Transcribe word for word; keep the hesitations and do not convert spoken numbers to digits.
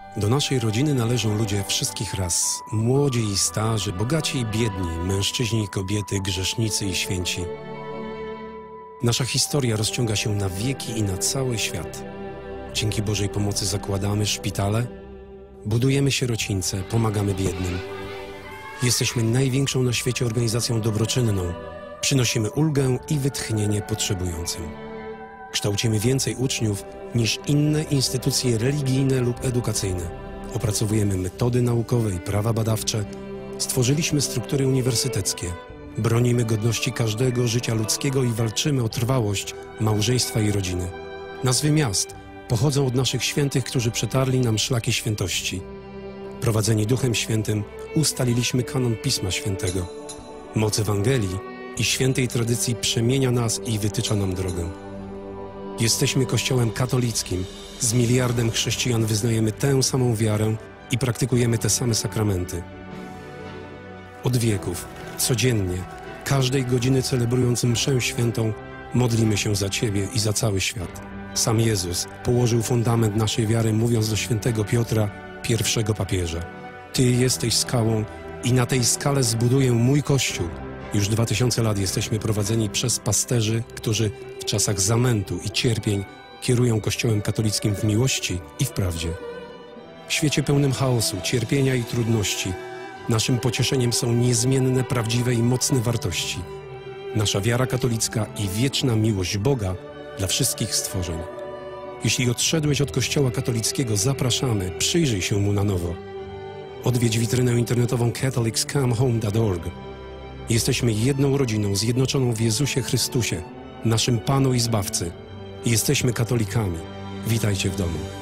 Do naszej rodziny należą ludzie wszystkich ras, młodzi i starzy, bogaci i biedni, mężczyźni i kobiety, grzesznicy i święci. Nasza historia rozciąga się na wieki i na cały świat. Dzięki Bożej pomocy zakładamy szpitale, budujemy sierocińce, pomagamy biednym. Jesteśmy największą na świecie organizacją dobroczynną. Przynosimy ulgę i wytchnienie potrzebującym. Kształcimy więcej uczniów niż inne instytucje religijne lub edukacyjne. Opracowujemy metody naukowe i prawa badawcze. Stworzyliśmy struktury uniwersyteckie. Bronimy godności każdego życia ludzkiego i walczymy o trwałość małżeństwa i rodziny. Nazwy miast pochodzą od naszych świętych, którzy przetarli nam szlaki świętości. Prowadzeni Duchem Świętym ustaliliśmy kanon Pisma Świętego. Moc Ewangelii i świętej tradycji przemienia nas i wytycza nam drogę. Jesteśmy Kościołem katolickim. Z miliardem chrześcijan wyznajemy tę samą wiarę i praktykujemy te same sakramenty. Od wieków, codziennie, każdej godziny celebrując mszę świętą, modlimy się za Ciebie i za cały świat. Sam Jezus położył fundament naszej wiary, mówiąc do świętego Piotra, pierwszego papieża: Ty jesteś skałą i na tej skale zbuduję mój Kościół. Już dwa tysiące lat jesteśmy prowadzeni przez pasterzy, którzy w czasach zamętu i cierpień kierują Kościołem katolickim w miłości i w prawdzie. W świecie pełnym chaosu, cierpienia i trudności naszym pocieszeniem są niezmienne, prawdziwe i mocne wartości. Nasza wiara katolicka i wieczna miłość Boga dla wszystkich stworzeń. Jeśli odszedłeś od Kościoła katolickiego, zapraszamy, przyjrzyj się mu na nowo. Odwiedź witrynę internetową catholics come home dot org. Jesteśmy jedną rodziną zjednoczoną w Jezusie Chrystusie, naszym Panu i Zbawcy. Jesteśmy katolikami. Witajcie w domu.